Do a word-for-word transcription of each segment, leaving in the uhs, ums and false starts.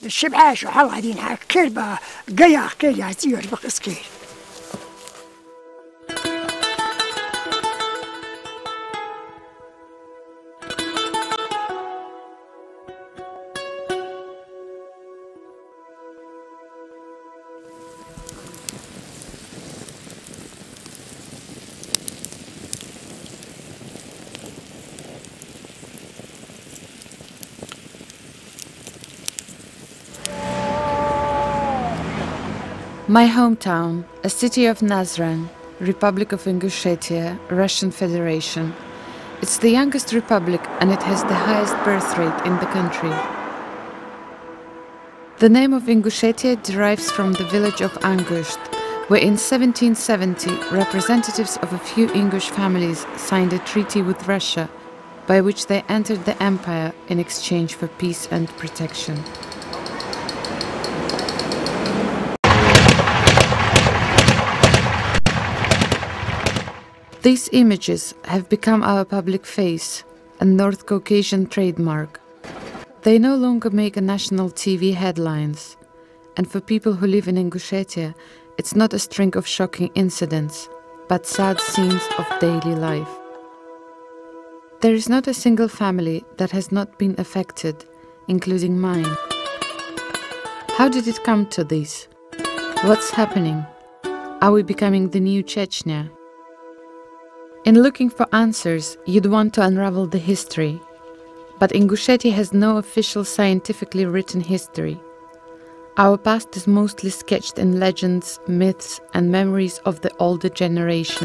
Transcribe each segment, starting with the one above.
الشبعاش وحال غادي نحاك كلبة قيا كيل عزيور بقص كيل. My hometown, a city of Nazran, Republic of Ingushetia, Russian Federation. It's the youngest republic and it has the highest birth rate in the country. The name of Ingushetia derives from the village of Angusht, where in seventeen seventy representatives of a few Ingush families signed a treaty with Russia, by which they entered the empire in exchange for peace and protection. These images have become our public face, a North Caucasian trademark. They no longer make a national T V headlines, and for people who live in Ingushetia, it's not a string of shocking incidents, but sad scenes of daily life. There is not a single family that has not been affected, including mine. How did it come to this? What's happening? Are we becoming the new Chechnya? In looking for answers, you'd want to unravel the history. But Ingushetia has no official scientifically written history. Our past is mostly sketched in legends, myths, and memories of the older generation.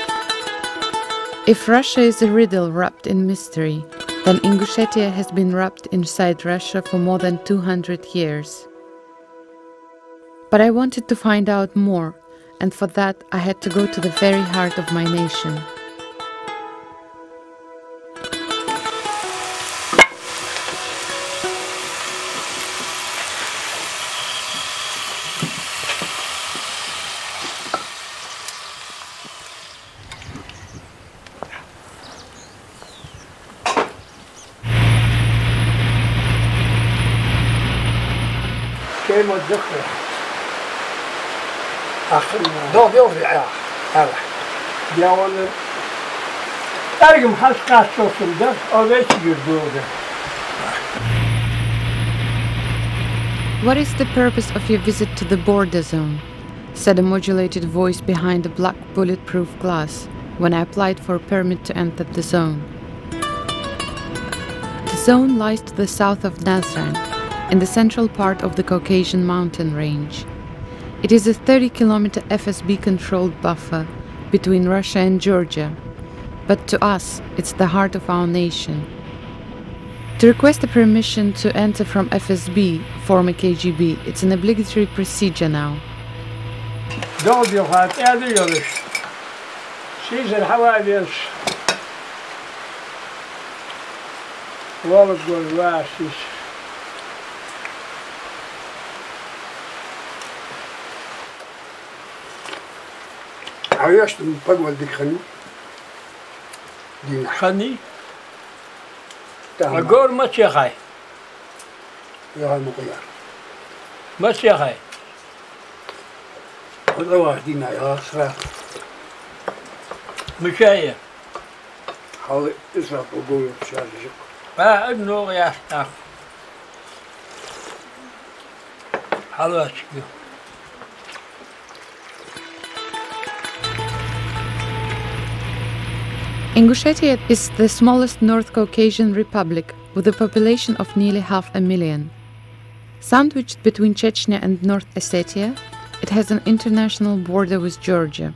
If Russia is a riddle wrapped in mystery, then Ingushetia has been wrapped inside Russia for more than two hundred years. But I wanted to find out more, and for that I had to go to the very heart of my nation. كيف متذكر آخر دو بيوفي عيا هلا دياول أرجم حس قاس شوفن ده أو بيش يردوده. What is the purpose of your visit to the border zone? Said a modulated voice behind the black bulletproof glass when I applied for a permit to enter the zone. The zone lies to the south of Nazran, in the central part of the Caucasian mountain range. It is a thirty kilometer F S B-controlled buffer between Russia and Georgia, but to us, it's the heart of our nation. To request a permission to enter from F S B, former K G B, it's an obligatory procedure now. عيشت من طول ديك خني دينا خني أقول ما تشيخاي يا هاي مقيار ما تشيخاي والله دينا يا صراحة مشاية حاول اسرع وقول بشارجك اه انه يا استاخ حلواتك Ingushetia is the smallest North Caucasian republic with a population of nearly half a million. Sandwiched between Chechnya and North Ossetia, it has an international border with Georgia.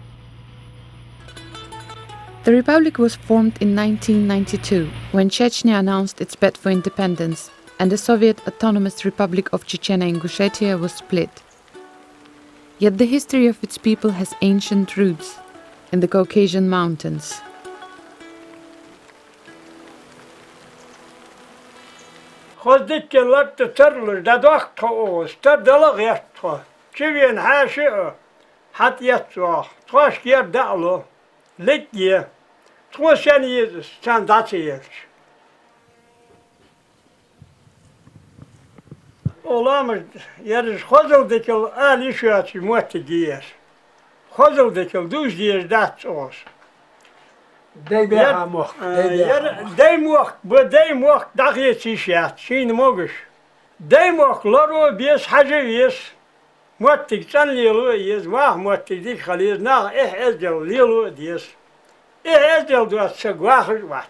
The republic was formed in nineteen ninety-two, when Chechnya announced its bid for independence and the Soviet Autonomous Republic of Chechnya-Ingushetia was split. Yet the history of its people has ancient roots in the Caucasian mountains. خذت لك تترلج دادوخ تقوس تدلغ يتخو شبين حاشئ حت يتخو تخوش كير دعلو لكي تخوش يعني سان داتيش olamaz, yarış Kozov'daki Ali şuatı muhattı giyer. Kozov'daki düz giyer dat olsun. Dey be ha moch. Dey moch, bu dey moch dağıt işyat, şeyini moguş. Dey moch, laro biz hacı biz. Muhattık can lilu yiz, mah muhattık dik haliz, nah eh ezgel lilu diyiz. Eh ezgel duat segwahır vat.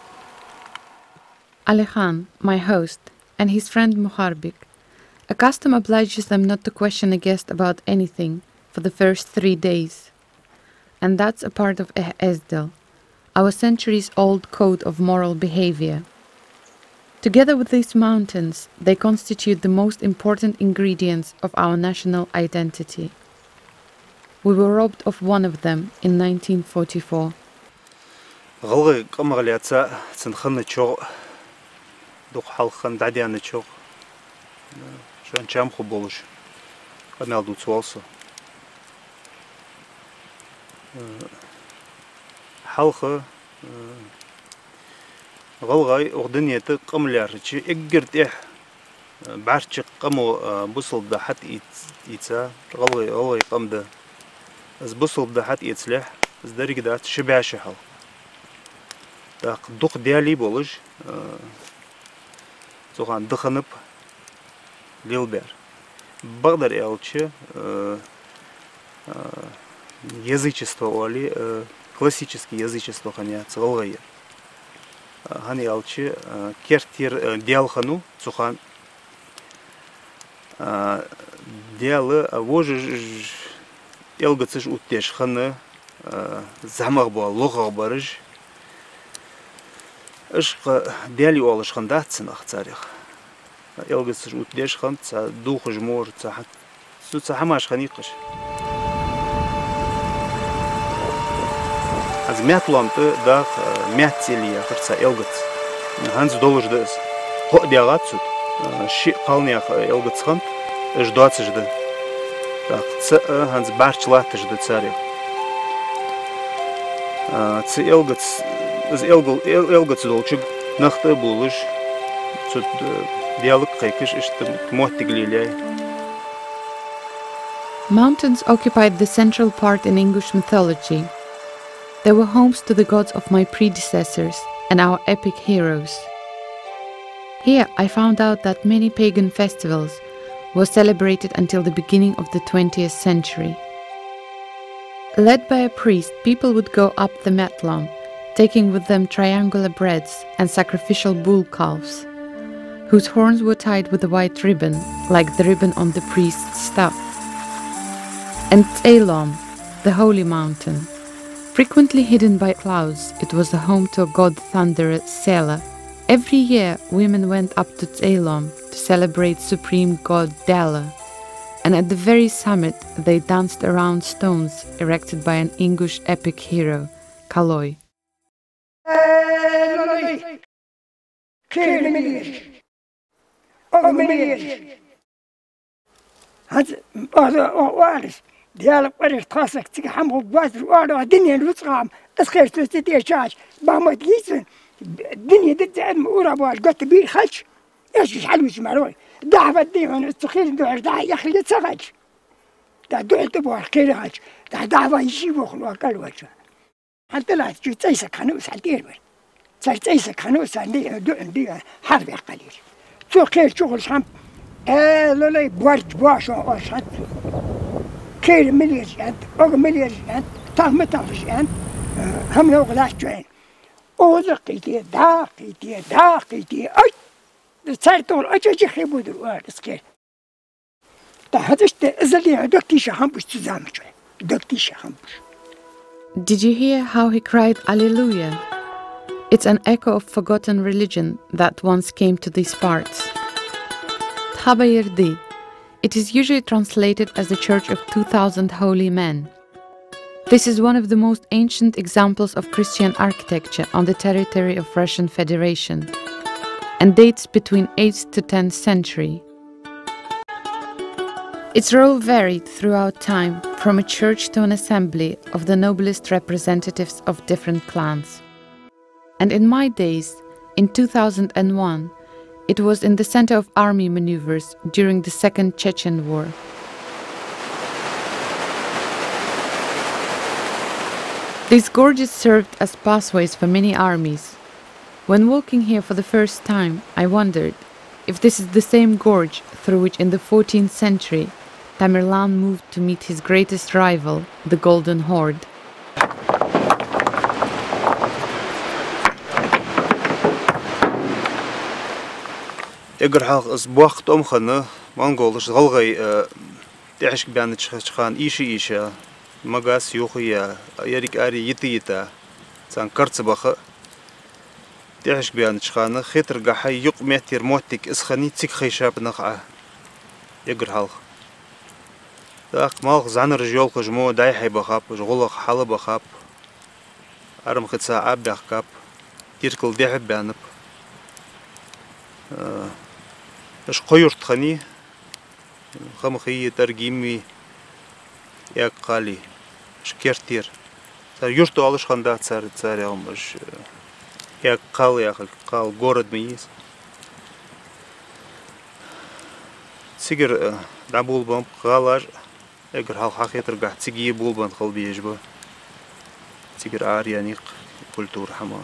Ali Khan, my host, and his friend Muharbik, a custom obliges them not to question a guest about anything for the first three days. And that's a part of Eh Ezdel, our centuries-old code of moral behavior. Together with these mountains, they constitute the most important ingredients of our national identity. We were robbed of one of them in nineteen forty-four. غلغي قمر لياتsa تنخن تشو دوق حلخن دعديان تشو شان شام خبولش قمال دو توالسو حلخة غلغي أغدنية قملار شي إجرت إح بعرش قمو بوصل ده حت يتسا غلغي غلغي قم ده از بوصل ده حت يتسلح از درجة ده شبع شحال ده دوق ديالي بولش زوغان دخنب ليلبر بقدر يالشي язычество оли классический язычество ханя цалгая хани алчи кертир диалхану цухан диалы вожи элгацыш уттеш ханы замаг бо логог барыш ышк диали олыш ханда цынах царих элгацыш уттеш хан ца духыж мор ца су ца хамаш ханиқыш از میتلانت داغ میتیلی خرسا الگت هنز دولش دست خو دیاغت شد شی قالنیخ الگت خند اش دواتش ده داغ ц هنز بارچلاتش ده цари ц الگت از الگل الگت دولچ نخته بولش شد دیالوگ قیکش است موتیگلیلی. Mountains occupied the central part in English mythology. They were homes to the gods of my predecessors and our epic heroes. Here I found out that many pagan festivals were celebrated until the beginning of the twentieth century. Led by a priest, people would go up the Metlon, taking with them triangular breads and sacrificial bull calves, whose horns were tied with a white ribbon, like the ribbon on the priest's staff. And Elom, the holy mountain. Frequently hidden by clouds, it was the home to a god thunderer, Sela. Every year, women went up to Elom to celebrate supreme god Dala, and at the very summit, they danced around stones erected by an English epic hero, Kaloi. ديالك ورش خاصك تحمل بوازر وارا الدنيا الوسخام اسخير تستي شاش بما تجيسن الدنيا دت ورا بوال قلت بير خش ايش حلوش معروي دعوة ديما استخير دعوة دعوة يا اخي تسغج دعوة تبغى خير هاج دعوة يجيبوا خلوا قالوا حتى لا تجي تيسك خنوس عدير صار تيسك خنوس عندي عندي حرب قليل شو خير شغل شام اه لا لا بورج باش وشات كير مليون جنت أو مليون جنت تام تام جنت هم لو غلاش جن أو دقيقة دقيقة دقيقة أي تصيرتون أجي خيبود الوار سكير تهدشت إزلي دكتي شهم بس تزامج دكتي شهم بس. Did you hear how he cried Alleluia? It's an echo of forgotten religion that once came to these parts. Thabayirdi. It is usually translated as the Church of two thousand Holy Men. This is one of the most ancient examples of Christian architecture on the territory of Russian Federation and dates between eighth to tenth century. Its role varied throughout time, from a church to an assembly of the noblest representatives of different clans. And in my days, in two thousand one, It was in the center of army maneuvers during the Second Chechen War. These gorges served as pathways for many armies. When walking here for the first time, I wondered if this is the same gorge through which in the fourteenth century Tamerlane moved to meet his greatest rival, the Golden Horde. Eğer halk buakt omxanı Mongols galgay teşk bianı çıkan işi işe magas yok ya yerik ari yiti yita san kartsı bakı teşk bianı çıkanı xetr gahay yok metir motik isxani tsik xişap naqa eğer halk Daq mal zanır yol kujmo day hay bakap jolaq halı bakap arım xitsa ab bakap tirkil dehb bianıp اش قيرت خني خم خي ترجمي يا قالي شكرتير صار يرتو على شخندا صار صار يوم اش يا قال يا قال город ميز سيجر دابول بام قالار اگر حال حقيقة رجع تيجي بول بان خل بيجبه سيجر عاريانيق كولتور حما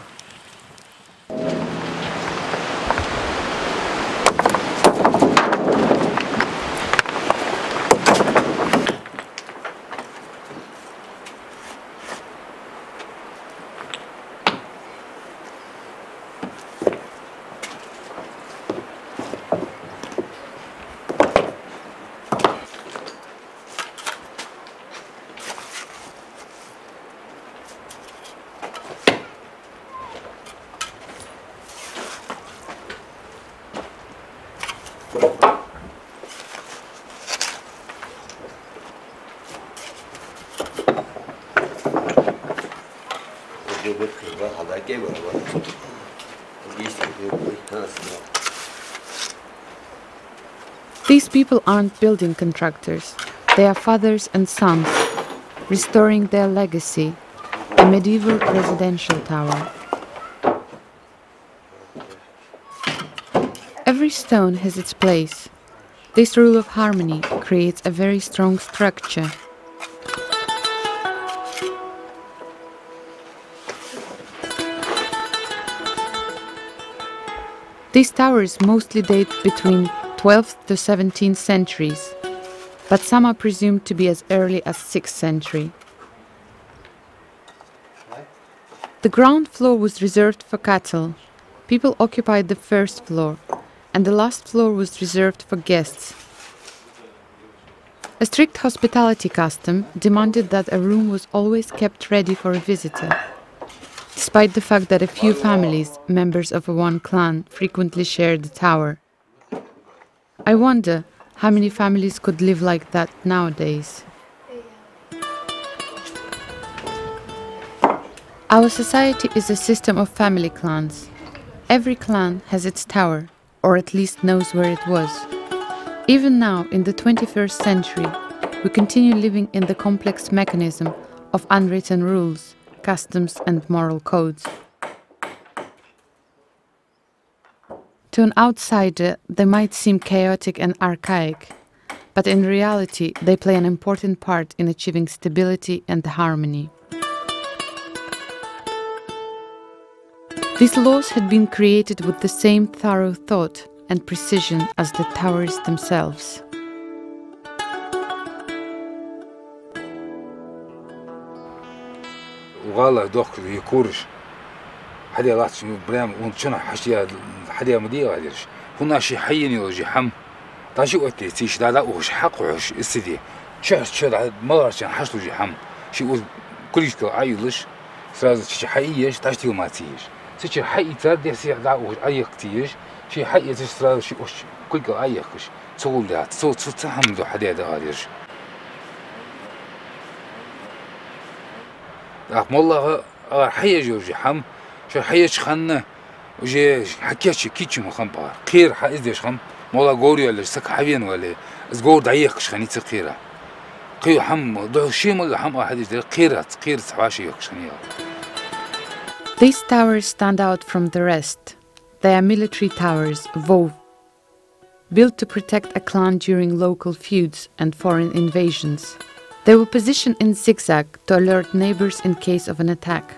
These people aren't building contractors. They are fathers and sons, restoring their legacy, a medieval residential tower. Every stone has its place. This rule of harmony creates a very strong structure. These towers mostly date between twelfth to seventeenth centuries, but some are presumed to be as early as sixth century. The ground floor was reserved for cattle. People occupied the first floor, and the last floor was reserved for guests. A strict hospitality custom demanded that a room was always kept ready for a visitor, despite the fact that a few families, members of one clan, frequently shared the tower. I wonder how many families could live like that nowadays. Our society is a system of family clans. Every clan has its tower, or at least knows where it was. Even now, in the twenty-first century, we continue living in the complex mechanism of unwritten rules, customs and moral codes. To an outsider, they might seem chaotic and archaic, but in reality, they play an important part in achieving stability and harmony. These laws had been created with the same thorough thought and precision as the towers themselves. والله دوك يكورش حدي لاتش برام ونشنا حشيا حدي مدي غاديرش هنا شي حين يوجي حم تاشي وقتي تيش لا لا وش حق وش استدي شهر شهر مرة شان حشلو جي حم شي كلش كل عيلش سراز شي حقيقيش تاشتي وما تيش شي حقيقي تردي سي لا وش عيق تيش شي حقيقي تسراز شي وش كل كل عيقش تقول ده تصو تفهم ذو حدي هذا غاديرش راح والله حيا جوجي حم شو حيا خنا وجي حكيتش كيتش مخم بار خير حايدش خم والله غوري ولا سك حبين ولا زغور دايقش خني تقيره قيو حم دو شي مال حم واحد قيره قير سواشي يقشني. These towers stand out from the rest. They are military towers, Vov, built to protect a clan during local feuds and foreign invasions. They were positioned in zigzag to alert neighbors in case of an attack.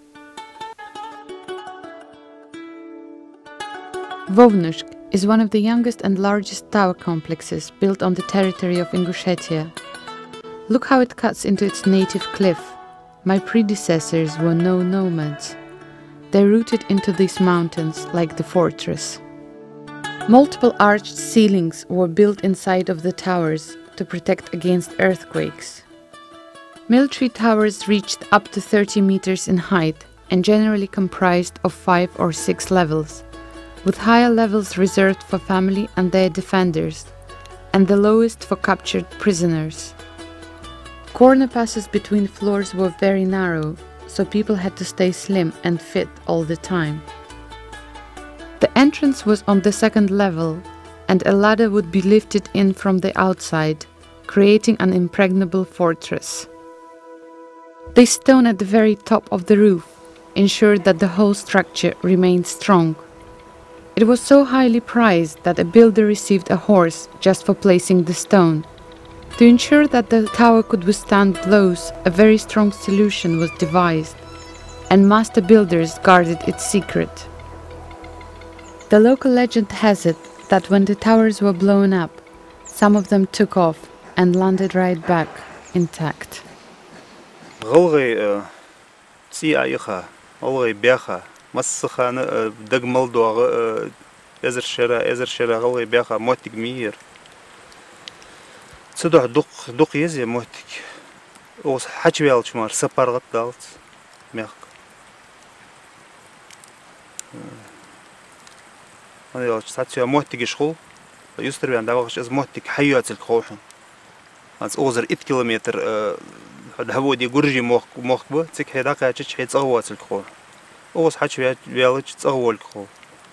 Vovnushk is one of the youngest and largest tower complexes built on the territory of Ingushetia. Look how it cuts into its native cliff. My predecessors were no nomads. They rooted into these mountains like the fortress. Multiple arched ceilings were built inside of the towers to protect against earthquakes. Military towers reached up to thirty meters in height and generally comprised of five or six levels, with higher levels reserved for family and their defenders, and the lowest for captured prisoners. Corner passes between floors were very narrow, so people had to stay slim and fit all the time. The entrance was on the second level, and a ladder would be lifted in from the outside, creating an impregnable fortress. This stone at the very top of the roof ensured that the whole structure remained strong. It was so highly prized that a builder received a horse just for placing the stone. To ensure that the tower could withstand blows, a very strong solution was devised, and master builders guarded its secret. The local legend has it that when the towers were blown up, some of them took off and landed right back, intact. غلغي سيايخا غلغي بياخا مسخانة دقمل دوغ ازر شرا ازر شرا غلغي بياخا موتك مير صدق دق دق يزي موتك اوس حاج بيالش مار سبارغت دالت ميخ انا يالش ساتيا موتك شخو يستر بيان داوغش از موتك حيات الخوحن از اوزر ات كيلومتر هو دي غورجي موخ موخ بو تك هداك تش حيت صوات الخو اوس حاج بيالش تصول الخو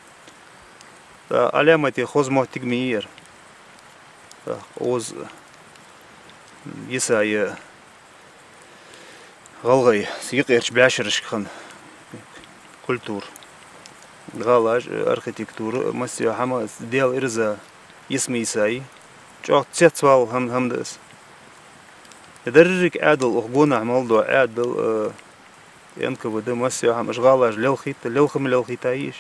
علامتي خوز موتك مير اوز يساي غلغي سيقيرش بعشرش خن كولتور غالاج اركيتكتور مسيو حما ديال ارزا يسمي يساي جو تسوال هم هم دس درجك عادل اخبونا عملدو عادل ينكب ده مسيو حما غالاج للخيت للخم للخيتايش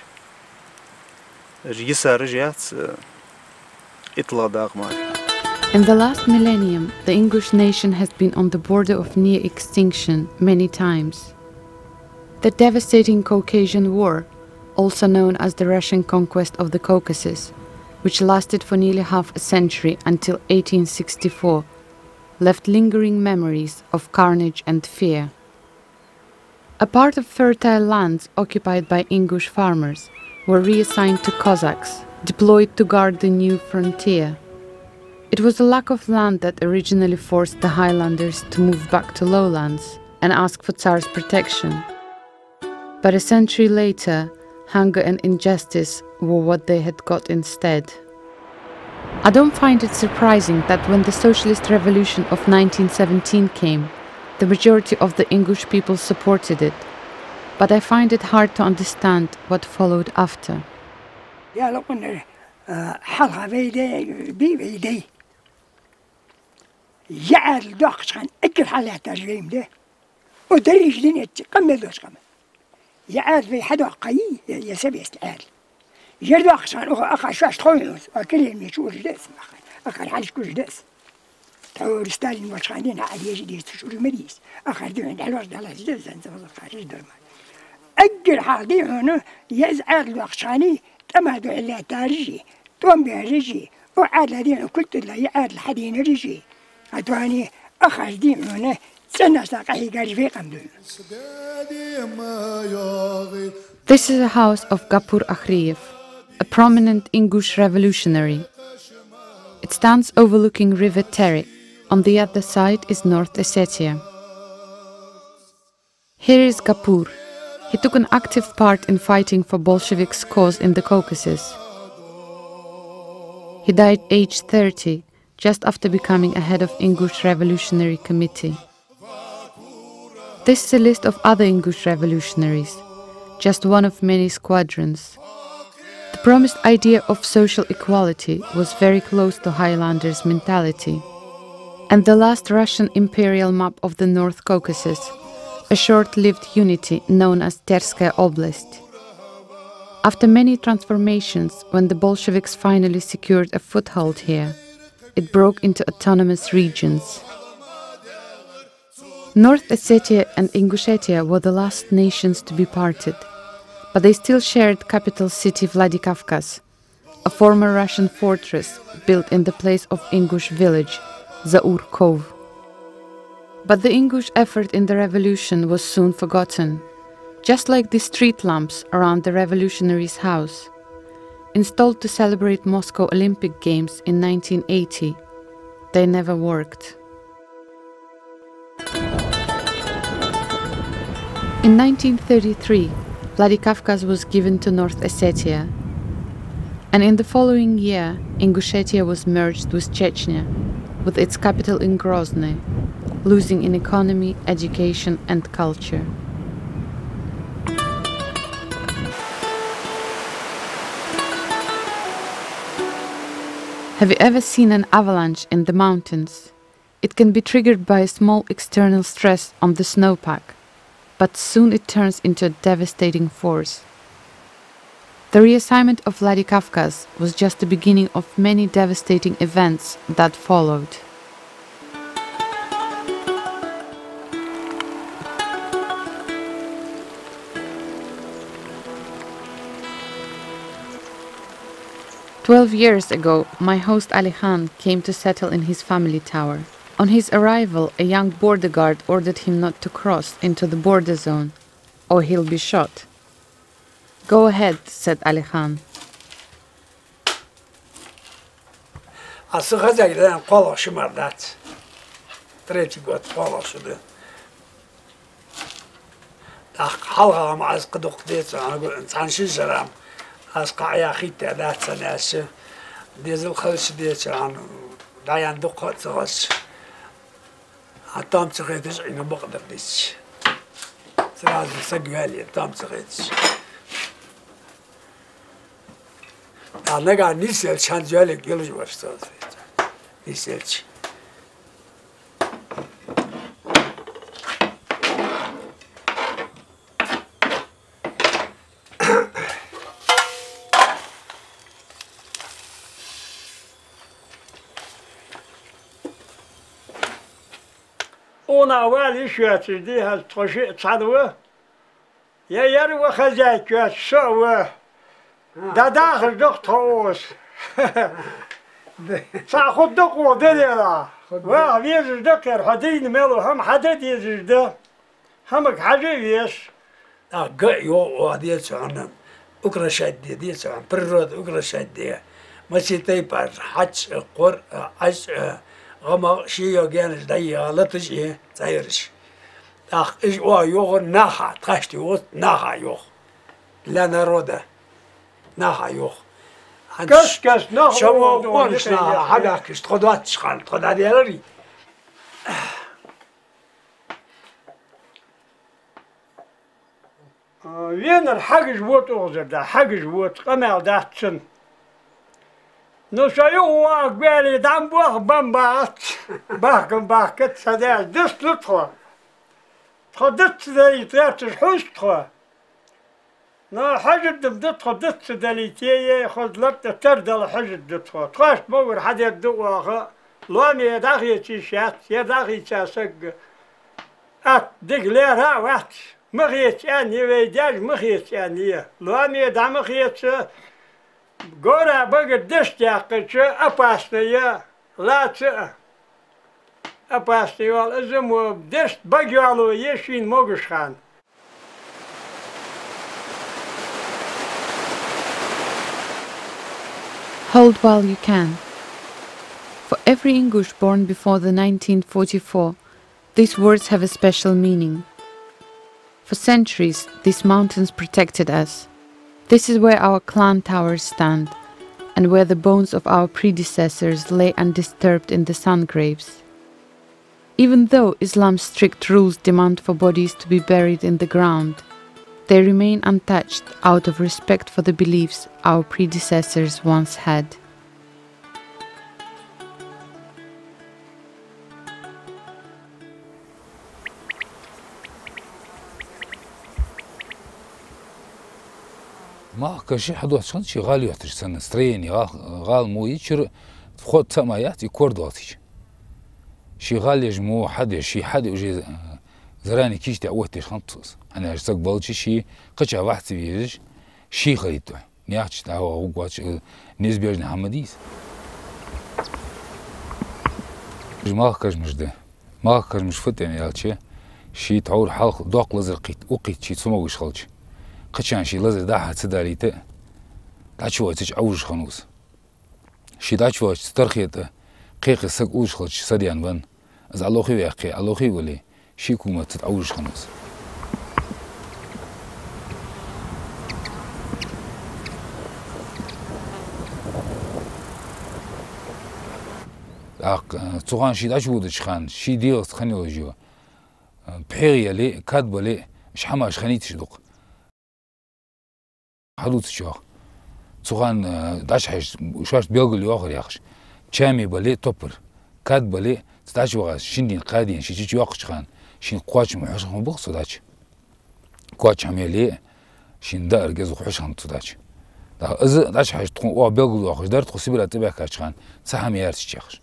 يسا رجعت اطلع داغ مال. In the last millennium, the Ingush nation has been on the border of near extinction many times. The devastating Caucasian War, also known as the Russian conquest of the Caucasus, which lasted for nearly half a century until eighteen sixty-four, left lingering memories of carnage and fear. A part of fertile lands occupied by Ingush farmers were reassigned to Cossacks, deployed to guard the new frontier. It was the lack of land that originally forced the Highlanders to move back to lowlands and ask for Tsar's protection. But a century later, hunger and injustice were what they had got instead. I don't find it surprising that when the Socialist Revolution of nineteen seventeen came, the majority of the Ingush people supported it, but I find it hard to understand what followed after. يعال داخش خان اكل حالة ترجيم ده ودريج دنيا تكمل دوش كمان يعال في حدا قوي يسبي استعال يرداخش خان اخا شاش تخوينوس اكل يمشور داس اخر حالش كل داس تور ستالين واش خانين عاد يجي دي تشور مريس اخر دي عند الوش دالا داس انت ما خارج درما اكل حالي هنا يزعل داخش خاني تمادو الا تارجي توم بيرجي وعاد لدينا قلت له يعاد الحدين رجي أتواني أخرج دي هنا سنة ساقي قريبي قمدون. This is a house of Gapur Akhriev, a prominent Ingush revolutionary. It stands overlooking River Terek. On the other side is North Ossetia. Here is Gapur. He took an active part in fighting for Bolsheviks' cause in the Caucasus. He died aged thirty, just after becoming a head of Ingush Revolutionary Committee. This is a list of other Ingush revolutionaries, just one of many squadrons. The promised idea of social equality was very close to Highlanders' mentality. And the last Russian imperial map of the North Caucasus, a short-lived unity known as Terskaya Oblast. After many transformations, when the Bolsheviks finally secured a foothold here, it broke into autonomous regions. North Ossetia and Ingushetia were the last nations to be parted, but they still shared capital city Vladikavkaz, a former Russian fortress built in the place of Ingush village, Zaur-Kov. But the Ingush effort in the revolution was soon forgotten, just like the street lamps around the revolutionary's house. Installed to celebrate Moscow Olympic Games in nineteen eighty, they never worked. In nineteen thirty-three, Vladikavkaz was given to North Ossetia, and in the following year, Ingushetia was merged with Chechnya, with its capital in Grozny, losing in economy, education and culture. Have you ever seen an avalanche in the mountains? It can be triggered by a small external stress on the snowpack, but soon it turns into a devastating force. The reassignment of Vladikavkaz was just the beginning of many devastating events that followed. Twelve years ago, my host Ali Khan came to settle in his family tower. On his arrival, a young border guard ordered him not to cross into the border zone, or he'll be shot. Go ahead, said Ali Khan. Асыгазайдан колошумардат. Третий год колошуды. Так халгам аз кыдык дейсен, санши жарам. Аз кая хитте датсан ашы. Дезил халыш дейсен, даянды котсыгас. Атам цыгыдыш ине бакдыр дейс. Сразу сагали, там цыгыдыш. А нега нисел чанжале гелж варсты. Нисельч. Ona vali şüyatçıydı, hal toşu çadığı. Ya yarı ve khazayt ya şovu. Dada hırdık toğuz. Sağıddık o dedi la. Ve vizirdik yer hadin melu hem hadet yizirdi. Hem hacı viz. А г его одец он украшать дедец он природа украшать де. Маситай пар хач қор аш Ama şey yok yani dayı ağlatış iyi, sayırış. Так, iş o yok, naha, taştı o, naha yok. La народа, naha yok. Göz göz, naha Şama konuşna, hadak işte, kodat çıkan, kodat yerler. Vener hagış vot olurdu, hagış vot, kamel datsın. No şayı o akbeli dam bu bambat. Bakın bakıt sadece dış lütfu. Tadit sideli tiyatış huştu. No hacıdım dıt tadit sideli tiye khudlat terdal hacıd dıtfu. Tqaş bawur hadet duwağı. Lami dahi çişat, ya dahi çasak. At digler ha vat. Mıhiyet yani ve daj mıhiyet yani. Lami da mıhiyet Gora bagă dăștea ce apastă ea, la ce apastă ea, zămă dăști bagăală ieși în Mogășhan. Hold while you can. For every Ingush born before the nineteen forty-four, these words have a special meaning. For centuries, these mountains protected us. This is where our clan towers stand, and where the bones of our predecessors lay undisturbed in the sun graves. Even though Islam's strict rules demand for bodies to be buried in the ground, They remain untouched out of respect for the beliefs our predecessors once had. ما كشي حدوث شان شي غالي يحتاج سنة ستريني غال مو يشر خد سمايات يكور دوتيش شي غالي يجمو حد شي حد وجي زراني كيش تأوتش خمسوس أنا أجسك بالشي شي قطع واحد سبيج شي خريطه نياتش تاعو هو قاتش نسبيج نحمديس ما كاش مش ده ما كاش مش فتن يالشي شي تعور حلق دوق لزرقيت وقيت شي سموش خلش قشان شي لازم داحة تداريته داشوا تج أوج خنوس شي داشوا ترخيته قيق سق أوج خلش سريان بن از الله خي وياقي الله خي ولي شي كومة تتأوج خنوس أق تقان شي داشوا دشخان شي ديال خني وجوا بحيري لي كاتب لي مش حماش خنيت شدق حدود شو تقان داش حش وشاش بيقول ياخر ياخش شامي بلي توبر كات بلي تداش وغاز شندين قادين شي شي ياخش خان شين قواش محش خم بخص داش قواش عملي شين دار جز وحش خم تداش دا از داش حش تكون او بيقول ياخش دار تخسي بلا تبع كاش خان صح ميارتش ياخش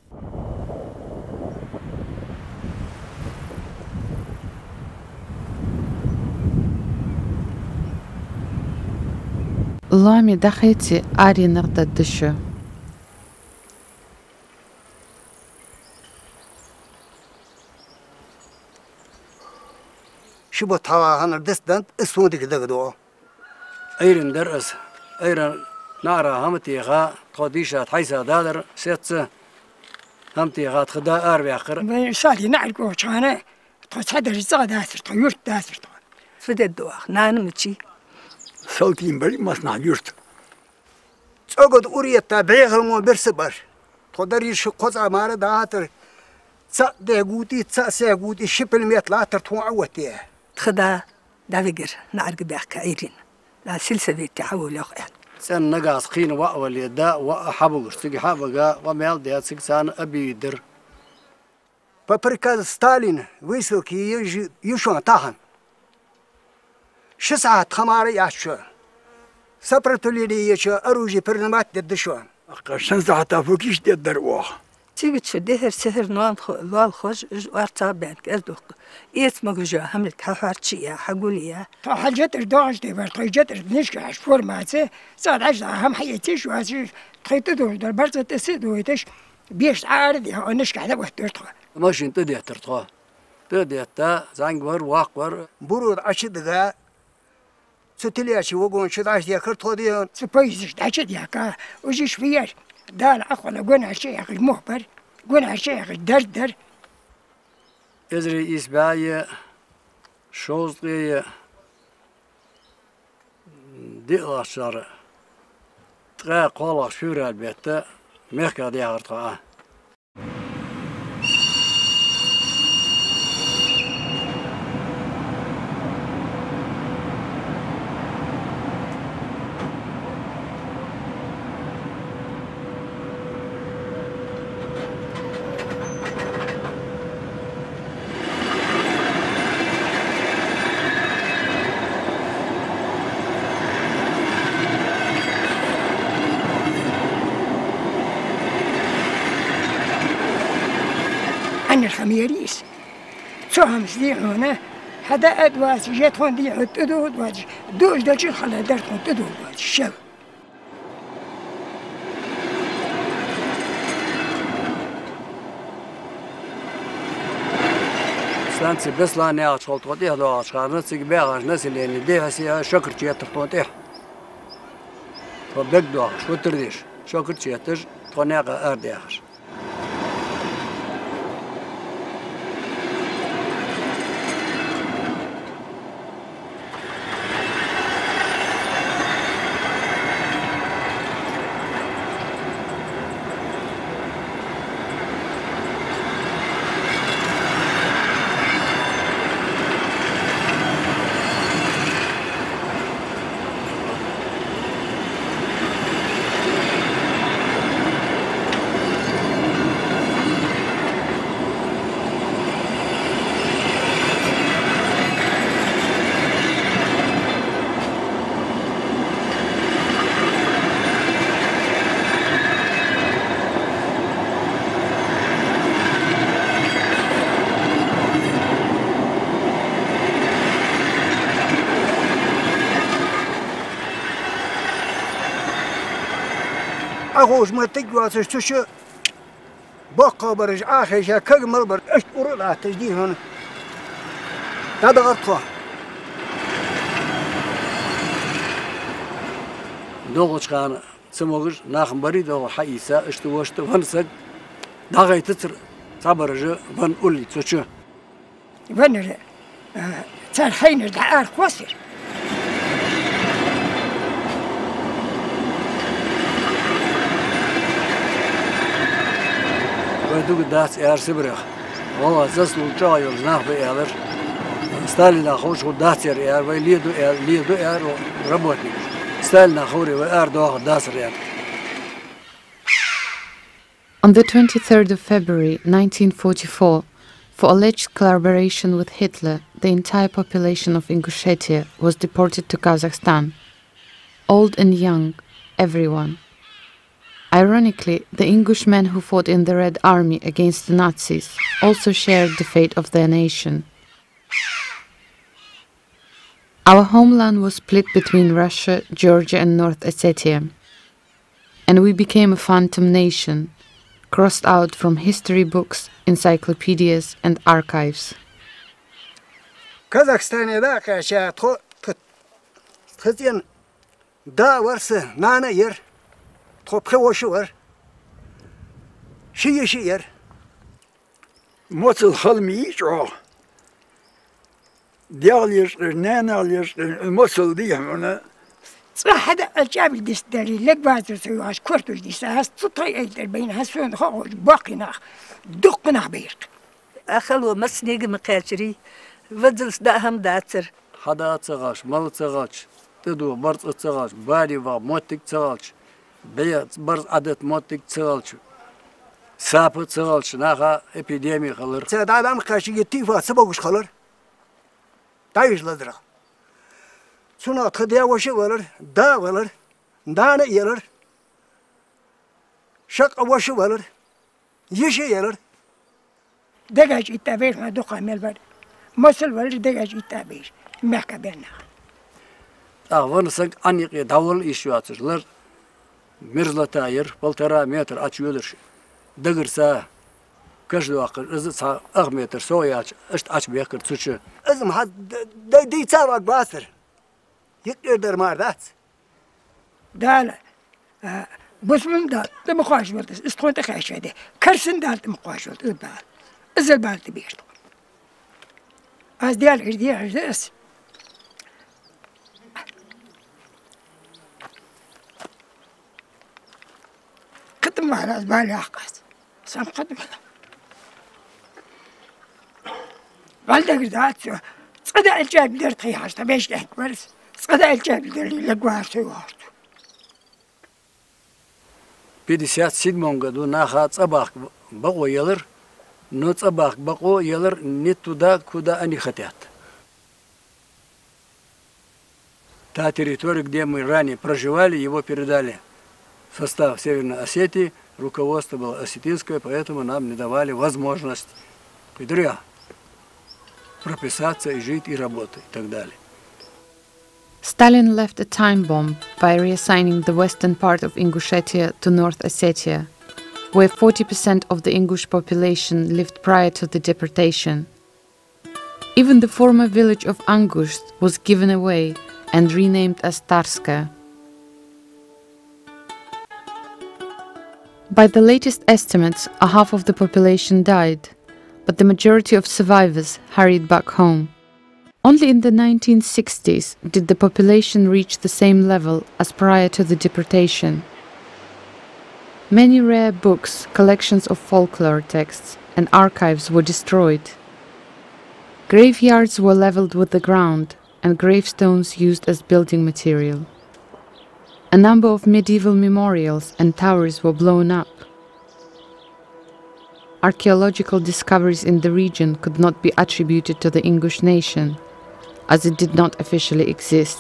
Lami dakheti ari narda dışu. شبه تها هنا دستند اسودك دغدو ايرن درس ايرن نارا همتي غا قديشة حيسا دادر سيتس همتي غا تخدا اربع اخر شادي نعرقو شانا تصدر الزغ داسر طيورت داسر فدد دوخ نانمتشي صوتين بري مصنع يرت تقعد أورية تابعيها مو برسبر تقدري شو قطع مارة داتر تسا داغوتي تسا ساغوتي شبل ميت لاتر تون عوتيه تخدا دافجر نعرق بيحكا ايرين لا سلسلة تحول يقعد سن نقاس قين وأول يدا وحبوش تيجي حبقا ومال ديات سكسان أبي يدر بابريكا ستالين ويسوكي يجي يشون تاهن شسعة خماري عشو سبرتو لي يشو أروجي برنامات ددشون قشن ساعة فوكيش دي الدروح تيجي تشديها سهر نوان خو خوش وارتا بين كردوق إيت مجوجا هملك حوارتشيا حقوليا حاجات الدوش دي برطيجات بنشك عشفور ماتي صار عجلة هم حياتيش واسي تخيطدو در برزة تسيدو يتش بيش عارضي هو نشك على وقت ترتخا ماشين تدي ترتخا تدي تا زانجور واقور برود عشد ذا ستلياشي وقون شداش دي كرتو ديون سبايزش داشد ياكا وجيش فياش دال أخونا قونا الشيخ المهبر قونا الشيخ الدردر إزري إسباية شوزقية دي أشار تغا قولا شورا البيت ميخكا دي أغرطاء عن الخميريس شوهم سديعونا هذا أدواس جات هون دي حط أدو أدواس دوش دا شي خلا دارت حط أدو أدواس الشو سانسي بس لا نيا شغل توديه لو أشغال نسي بيغاش نسي اللي نديها سي شكر تياتر توديه فبقدو شو ترديش شكر تياتر تونيغا أرديهاش أخوش ما تجوا تشتشو بقى برج آخر شيء كجمل بر إيش أورلا تجديه هنا هذا غلطة دوغش كان سموغش ناخم بري دوغ حيسا اشتوشت فنسق داغي تتر صبرج فن أولي تشو فنر تار حين دعار قصير دوغ داس إير سبرخ والله زسلو جايو ناخ بإير ستالي ناخوش وداس إير ويليدو إير ليدو إير ربوتني ستالي خوري وإير دوغ داس إير. On the twenty-third of February nineteen forty-four, for alleged collaboration with Hitler, the entire population of Ingushetia was deported to Kazakhstan. Old and young, everyone. Ironically, the Ingushmen who fought in the Red Army against the Nazis also shared the fate of their nation. Our homeland was split between Russia, Georgia and North Ossetia, and we became a phantom nation, crossed out from history books, encyclopedias and archives. Kazakhstan da kaşa to tızın da varsa nana yer topka oşu var şiye şiyer موصل خلمي يجوا ديال يشقر نانا يشقر الموصل دي هنا صح هذا الجابل ديستري لك بازر سواش كورتوش دي ساس تطري ايدر بين هسون خوش باقينا دقنا بيرق أخل ومسنيق مقاشري فضلس داهم داتر حدا تغاش مال تغاش تدو برز تغاش باري و موتك تغاش بيت برز عدد موتك تغاش ساب تغاش ناخا ابيديمي خلر سادام kaşı yetifa sabahış kalır dayışladır Suna tıdıya başı varır da varır da ne yelir şak başı varır yeşe yelir دقاج التابير ما دقا ملبر مصل ولد دقاج التابير مكة بينا Ağvanısak anıqı davul işi atırlar. Mirzla tayır, полтора метр açıyorlar. Dağırsa, каждый vakit ızı sağ ağ metr soya aç, işte aç bir yakır tsuçu. Izım ha da di çavak basır yıkırdır mardat دالا بسمن دال لما خاش ولد استخون تخاش هذا كرسن دال لما خاش ولد البال ازل بال تبيشت از ديال ديال ديس قدم على بالي عقاس سام قدم والدك دات صدق الجاب درت خياش تبيش لك برس صدق الجاب دري لقوار سوارت пятьдесят седьмом году наха цабах баго елыр, но цабах баго елыр не туда, куда они хотят. Та территория, где мы ранее проживали, его передали в состав Северной Осетии, руководство было осетинское, поэтому нам не давали возможность подряд прописаться и жить, и работать, и так далее. Stalin left a time bomb by reassigning the western part of Ingushetia to North Ossetia, where forty percent of the Ingush population lived prior to the deportation. Even the former village of Angusht was given away and renamed as Tarska. By the latest estimates, a half of the population died, but the majority of survivors hurried back home. Only in the nineteen sixties did the population reach the same level as prior to the deportation. Many rare books, collections of folklore texts, and archives were destroyed. Graveyards were leveled with the ground and gravestones used as building material. A number of medieval memorials and towers were blown up. Archaeological discoveries in the region could not be attributed to the Ingush nation, as it did not officially exist.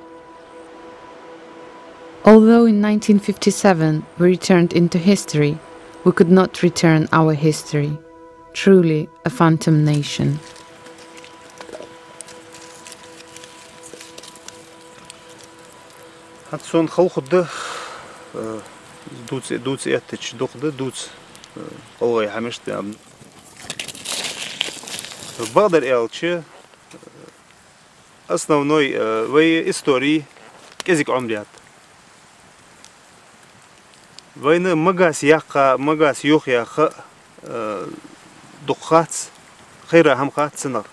Although in nineteen fifty-seven we returned into history, we could not return our history. Truly a phantom nation. Hat son halkudda دوتس دوتس اتش دخده دوتس قوي حمشت ام بقدر الچه основной وي истории كزيك عمريات وين مغاس ياقا مغاس يوخ ياخ دخات خير هم خات سنر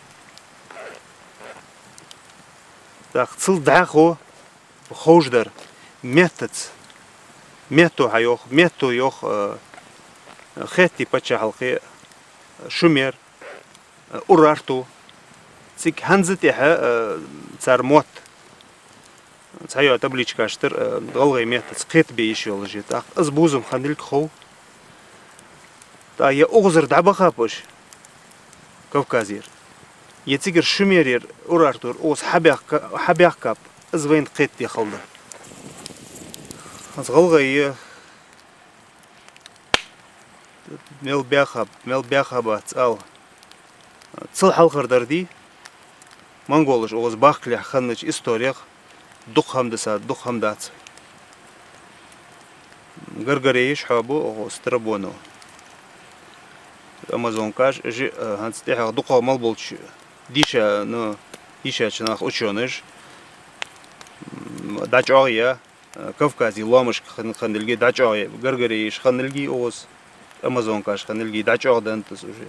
داخل دعخو خوجدر ميتت ميتو هيوخ ميتو يوخ خيتي باتشا حلقي شمير أورارتو تيك هنزتيها تار موت تايو تبليش كاشتر غلغي ميتت قيت بيشيول جيت أخ أزبوزم خندلك خو تا يا أغزر دعبخا بوش كوكازير يتيجر شميرير أورارتور أوس حبيخ حبيخ كاب أزوين قيت دي خلده غلغي ميل بيخاب ميل بيخاب تسأل تسأل حلقر دردي منقولش أوز باقلي خنش إستوريق دق هم دسا دق هم دات غرغريش حابو أو ستربونو أمازون كاش جي هنستيح دقة مالبولش ديشا نو ديشا شناخ أشونش داش عاية كوكازي لامش خندلجي داش عاية غرغريش خندلجي أوز أمازون كاش خندلجي داش عاية دانتس وجي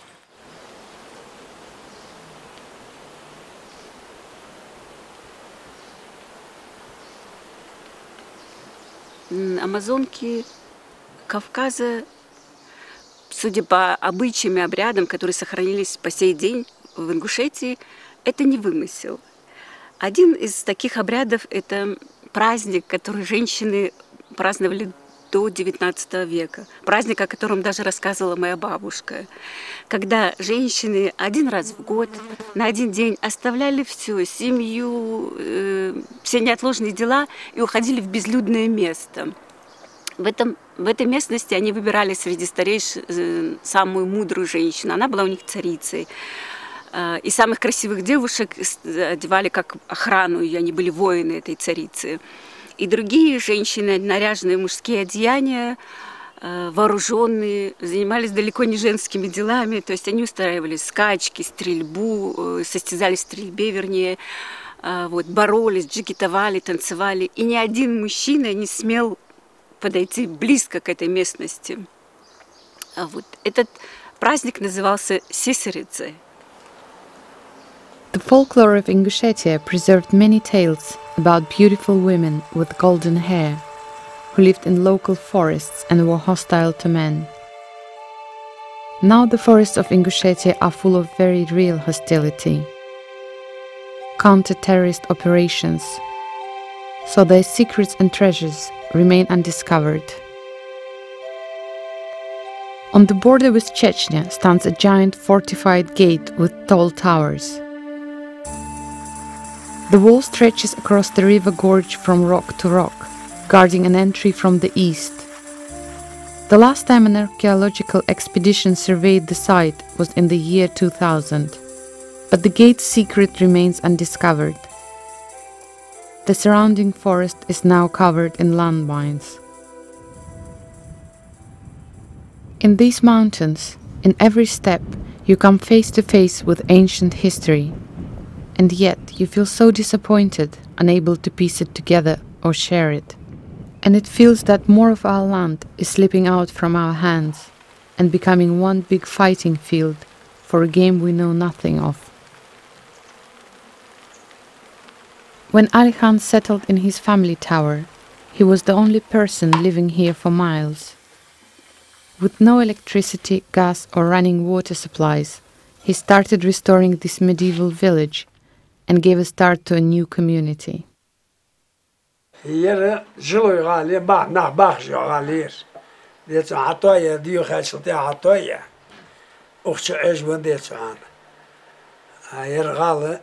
Амазонки Кавказа, судя по обычаям и обрядам, которые сохранились по сей день в Ингушетии, это не вымысел. Один из таких обрядов – это праздник, который женщины праздновали до девятнадцатого века. Праздник, о котором даже рассказывала моя бабушка. Когда женщины один раз в год, на один день оставляли все, семью, э, все неотложные дела и уходили в безлюдное место. В, этом, в этой местности они выбирали среди старейшин э, самую мудрую женщину. Она была у них царицей. Э, и самых красивых девушек одевали как охрану, и они были воины этой царицы. И другие женщины, наряженные в мужские одеяния, вооруженные, занимались далеко не женскими делами. То есть они устраивали скачки, стрельбу, состязались в стрельбе, вернее, вот, боролись, джигитовали, танцевали. И ни один мужчина не смел подойти близко к этой местности. А вот этот праздник назывался Сесарицей. The folklore of Ingushetia preserved many tales about beautiful women with golden hair who lived in local forests and were hostile to men. Now the forests of Ingushetia are full of very real hostility, counter-terrorist operations, so their secrets and treasures remain undiscovered. On the border with Chechnya stands a giant fortified gate with tall towers. The wall stretches across the river gorge from rock to rock, guarding an entry from the east. The last time an archaeological expedition surveyed the site was in the year two thousand, but the gate's secret remains undiscovered. The surrounding forest is now covered in landmines. In these mountains, in every step, you come face to face with ancient history. And yet you feel so disappointed, unable to piece it together or share it. And it feels that more of our land is slipping out from our hands and becoming one big fighting field for a game we know nothing of. When Ali Khan settled in his family tower, he was the only person living here for miles. With no electricity, gas or running water supplies, he started restoring this medieval village and gave a start to a new community. Hier zullen we alleen maar naar Bach gaan. Dit is Hatoya, die gaat zo te Hatoya. Ook zo is van dit zo aan. Hier gaan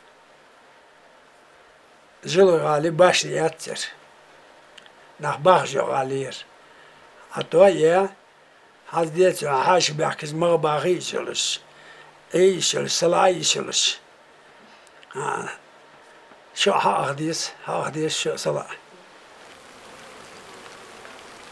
zullen we alleen Bach niet naar Bach gaan hier. Hatoya had dit zo hash bijkes maar Bachie zullen. Ei zullen salai zullen. شو هاخديس هاخديس شو صلاة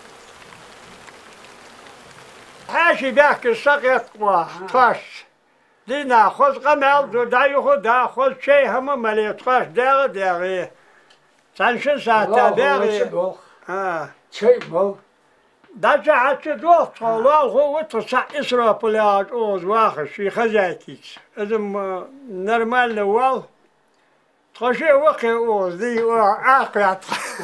ماشي بيحكي السقيت تخش دينا خذ قمل دو دايو خدا خذ شيء هم ملي تخش داغ داغي سانشن ساعتا داغي اه شيء بول داجا عاتش دوخ طولال هو تصع إسراء بلاد أوز واخر شي خزايتيش إذن نرمال لوال تخشي وقي أوز دي عاقلة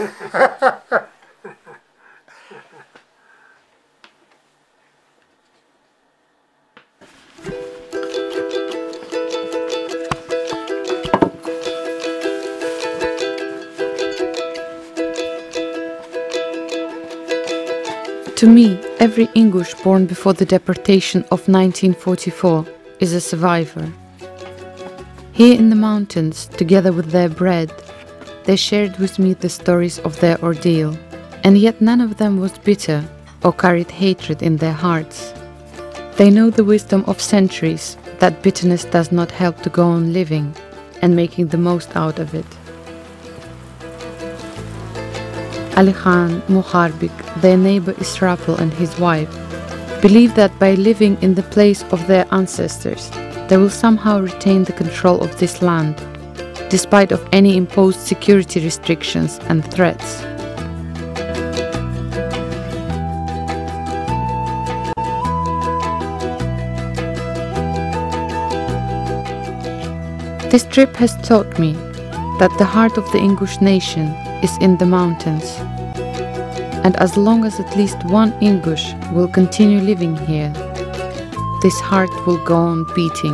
To me, every Ingush born before the deportation of nineteen forty-four is a survivor. Here in the mountains, together with their bread, they shared with me the stories of their ordeal, and yet none of them was bitter or carried hatred in their hearts. They know the wisdom of centuries, that bitterness does not help to go on living and making the most out of it. Ali Khan, Muharbik, their neighbor Israfil and his wife, believe that by living in the place of their ancestors, they will somehow retain the control of this land, despite of any imposed security restrictions and threats. This trip has taught me that the heart of the Ingush nation is in the mountains, and as long as at least one Ingush will continue living here, this heart will go on beating.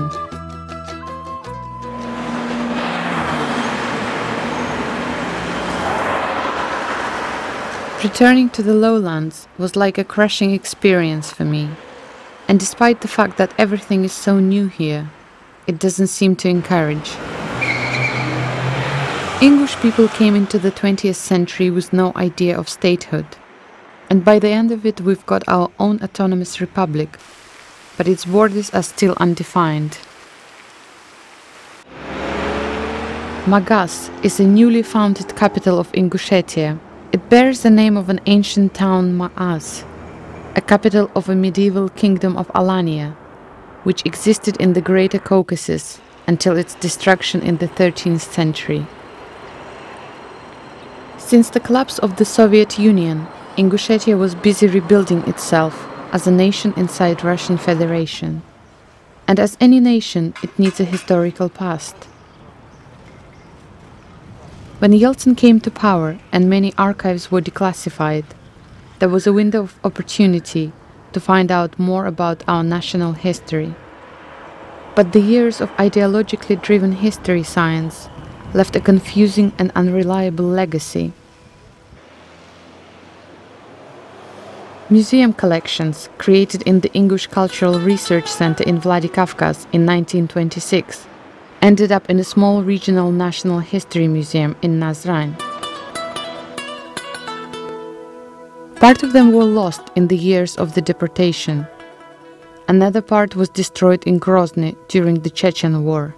Returning to the lowlands was like a crushing experience for me, and despite the fact that everything is so new here, it doesn't seem to encourage. Ingush people came into the twentieth century with no idea of statehood, and by the end of it we've got our own autonomous republic, but its borders are still undefined. Magas is a newly founded capital of Ingushetia. It bears the name of an ancient town, Maaz, a capital of a medieval kingdom of Alania, which existed in the Greater Caucasus until its destruction in the thirteenth century. Since the collapse of the Soviet Union, Ingushetia was busy rebuilding itself as a nation inside Russian Federation. And as any nation, it needs a historical past. When Yeltsin came to power and many archives were declassified, there was a window of opportunity to find out more about our national history. But the years of ideologically driven history science left a confusing and unreliable legacy. Museum collections, created in the Ingush Cultural Research Center in Vladikavkaz in nineteen twenty-six, ended up in a small regional national history museum in Nazran. Part of them were lost in the years of the deportation. Another part was destroyed in Grozny during the Chechen War.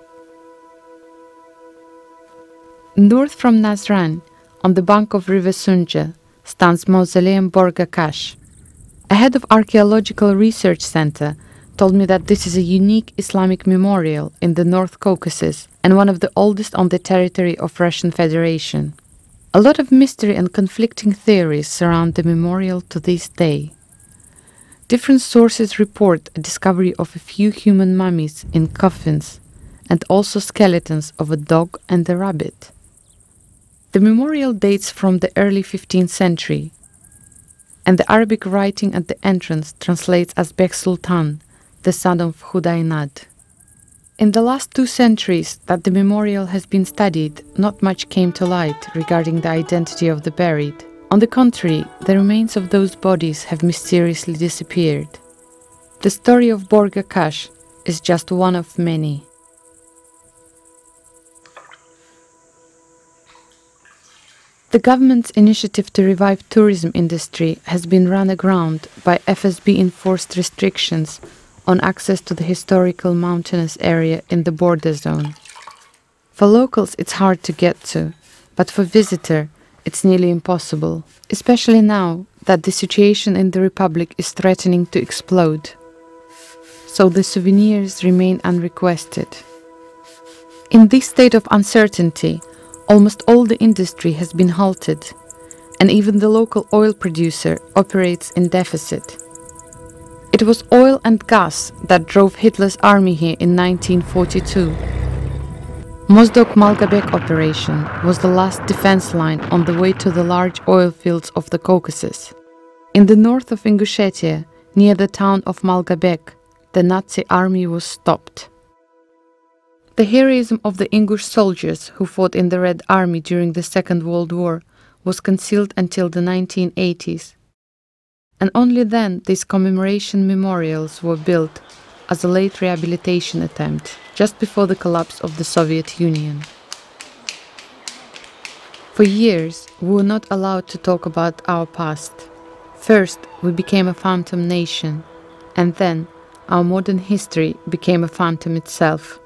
North from Nazran, on the bank of River Sunja, stands Mausoleum Borga Kash. A head of Archaeological Research Center told me that this is a unique Islamic memorial in the North Caucasus and one of the oldest on the territory of Russian Federation. A lot of mystery and conflicting theories surround the memorial to this day. Different sources report a discovery of a few human mummies in coffins and also skeletons of a dog and a rabbit. The memorial dates from the early fifteenth century, and the Arabic writing at the entrance translates as Bek Sultan, the son of Hudaynad. In the last two centuries that the memorial has been studied, not much came to light regarding the identity of the buried. On the contrary, the remains of those bodies have mysteriously disappeared. The story of Borga Kash is just one of many. The government's initiative to revive tourism industry has been run aground by F S B-enforced restrictions on access to the historical mountainous area in the border zone. For locals it's hard to get to, but for visitor it's nearly impossible, especially now that the situation in the Republic is threatening to explode. So the souvenirs remain unrequested. In this state of uncertainty, almost all the industry has been halted, and even the local oil producer operates in deficit. It was oil and gas that drove Hitler's army here in nineteen forty-two. Mozdok-Malgabek operation was the last defense line on the way to the large oil fields of the Caucasus. In the north of Ingushetia, near the town of Malgabek, the Nazi army was stopped. The heroism of the Ingush soldiers who fought in the Red Army during the Second World War was concealed until the nineteen eighties. And only then these commemoration memorials were built as a late rehabilitation attempt, just before the collapse of the Soviet Union. For years, we were not allowed to talk about our past. First, we became a phantom nation, and then our modern history became a phantom itself.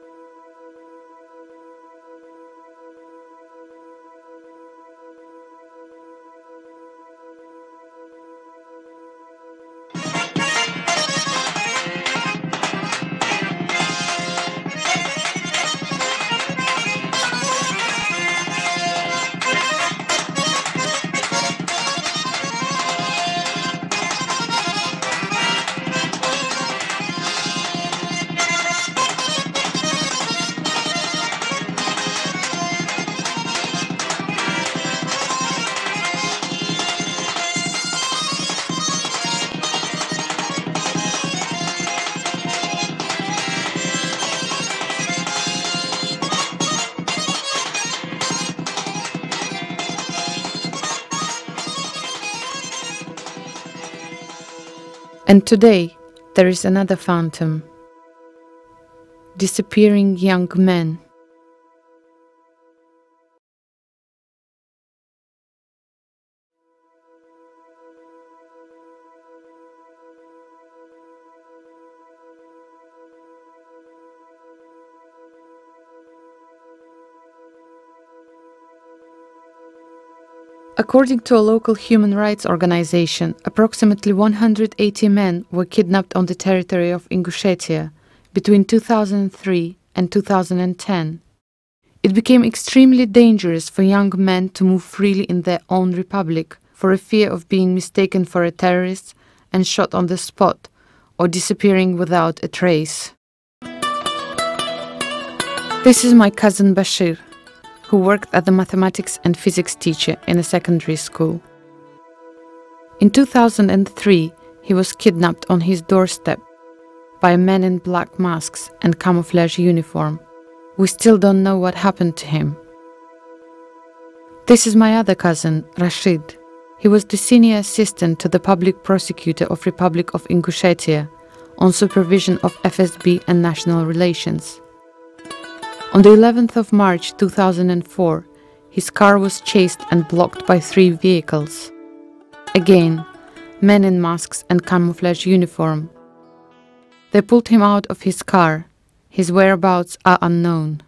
And today, there is another phantom. Disappearing young men. According to a local human rights organization, approximately one hundred eighty men were kidnapped on the territory of Ingushetia between two thousand three and two thousand ten. It became extremely dangerous for young men to move freely in their own republic for a fear of being mistaken for a terrorist and shot on the spot or disappearing without a trace. This is my cousin Bashir, who worked as a mathematics and physics teacher in a secondary school. In two thousand three, he was kidnapped on his doorstep by men in black masks and camouflage uniform. We still don't know what happened to him. This is my other cousin, Rashid. He was the senior assistant to the public prosecutor of Republic of Ingushetia on supervision of F S B and national relations. On the eleventh of March two thousand four, his car was chased and blocked by three vehicles. Again, men in masks and camouflage uniform. They pulled him out of his car. His whereabouts are unknown.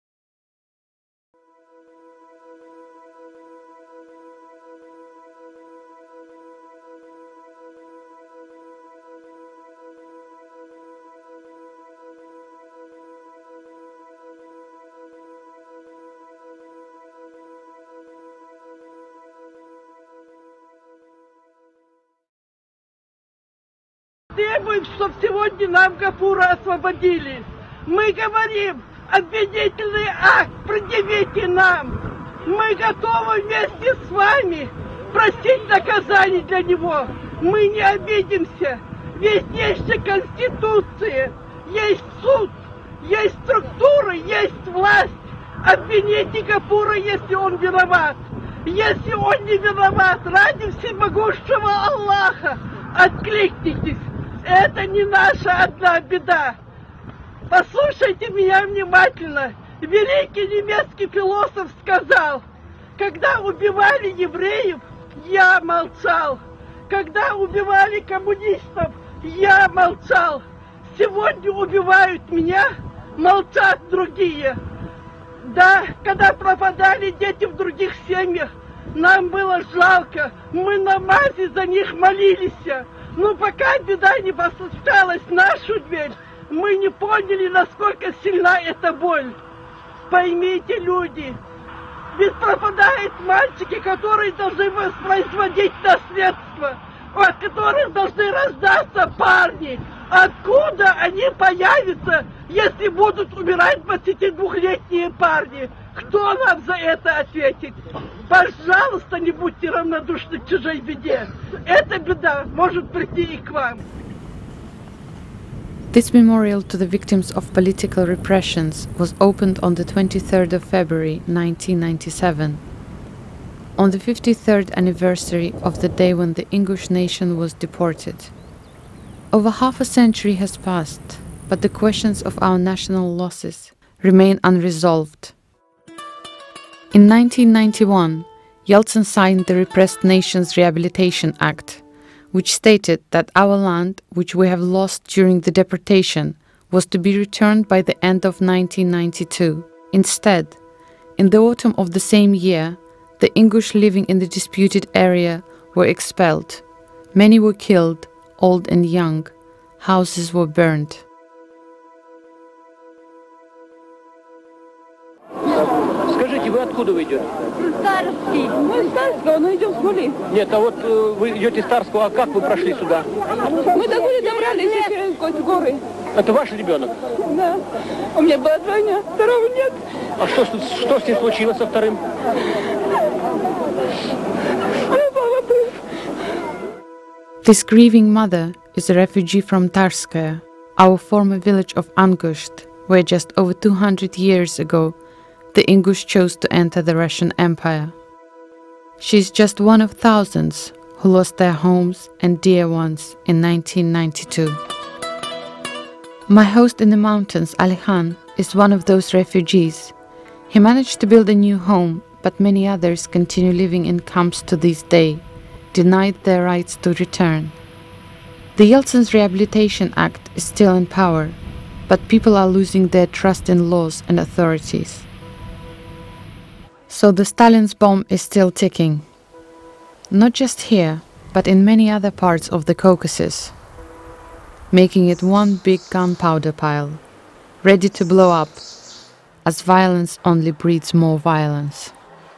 Требуем, чтобы сегодня нам Гафура освободили. Мы говорим, обвинительный акт предъявите нам. Мы готовы вместе с вами просить наказаний для него. Мы не обидимся. Ведь есть же Конституция, есть суд, есть структура, есть власть. Обвините Гафура, если он виноват. Если он не виноват, ради всемогущего Аллаха, откликнитесь. Это не наша одна беда. Послушайте меня внимательно. Великий немецкий философ сказал, когда убивали евреев, я молчал. Когда убивали коммунистов, я молчал. Сегодня убивают меня, молчат другие. Да, когда пропадали дети в других семьях, Нам было жалко, мы на мазе за них молились. Но пока беда не постучалась в нашу дверь, мы не поняли, насколько сильна эта боль. Поймите, люди, ведь пропадают мальчики, которые должны воспроизводить наследство, от которых должны рождаться парни. Откуда они появятся, если будут умирать двадцатидвухлетние парни? Кто нам за это ответит? Пожалуйста, не будьте равнодушны к чужой беде. Эта беда может прийти и к вам. This memorial to the victims of political repressions was opened on the twenty-third of February nineteen ninety-seven, on the fifty-third anniversary of the day when the Ingush nation was deported. Over half a century has passed, but the questions of our national losses remain unresolved. In nineteen ninety-one, Yeltsin signed the Repressed Nations Rehabilitation Act, which stated that our land, which we have lost during the deportation, was to be returned by the end of nineteen ninety-two. Instead, in the autumn of the same year, the Ingush living in the disputed area were expelled. Many were killed, old and young. Houses were burned. Скажите, вы откуда вы идете? Старский. Мы из Старского, но идем с Гули. Нет, а вот э, вы идете из Старского, а как вы прошли сюда? Мы до Гули добрались через какой-то горы. Это ваш ребенок? Да. У меня была двойня, второго нет. А что, что, что с ним случилось со вторым? This grieving mother is a refugee from Tarskaya, our former village of Angusht, where just over two hundred years ago the Ingush chose to enter the Russian Empire. She is just one of thousands who lost their homes and dear ones in nineteen ninety-two. My host in the mountains, Alihan, is one of those refugees. He managed to build a new home, but many others continue living in camps to this day, denied their rights to return. The Yeltsin's Rehabilitation Act is still in power, but people are losing their trust in laws and authorities. So the Stalin's bomb is still ticking. Not just here, but in many other parts of the Caucasus, making it one big gunpowder pile, ready to blow up, as violence only breeds more violence.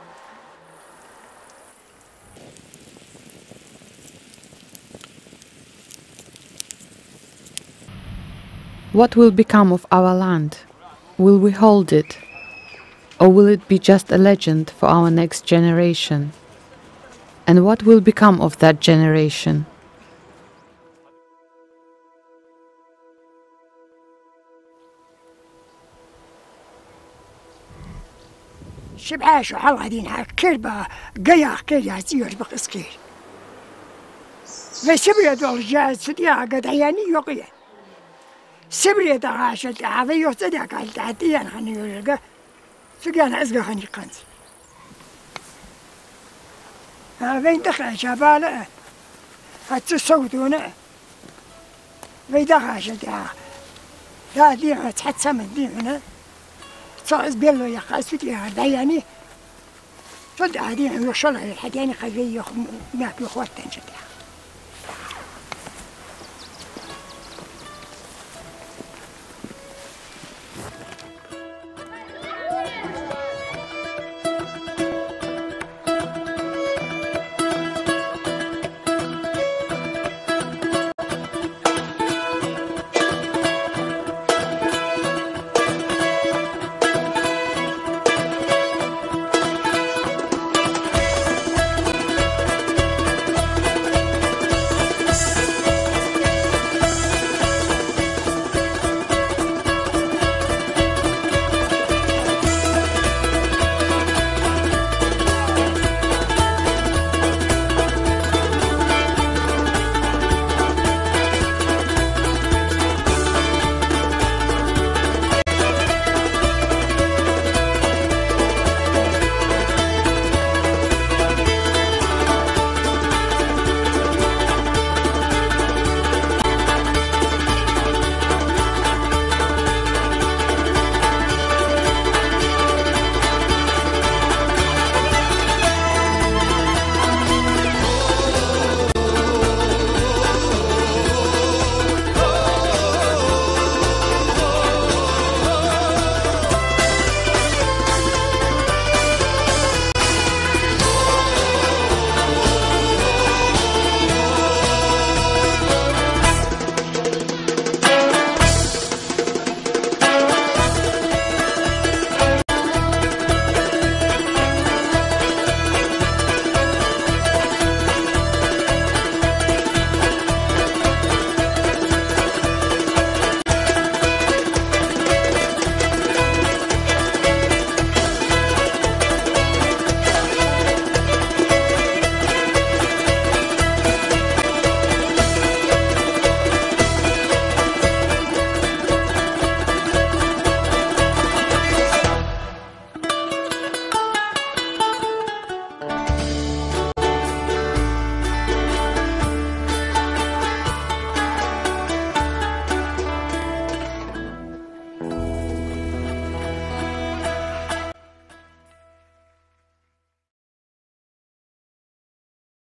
What will become of our land? Will we hold it? Or will it be just a legend for our next generation? And what will become of that generation? شبعاش وحوادين كربا قيا قيا زيور بقسكير فسبري دول جاز سديا قد عياني يقيا سبري دغاشت عافي يوصديا قال تعتيان خاني يرقا سقيان أزقا خاني قنز فين دخل شبالا هاتو صوتونا في دغاشت لا دي تحت من دي هنا صاز بيلو يا خاسوت يا دياني صد عادي يوصل الحدياني خليه ما في اخوات تنجد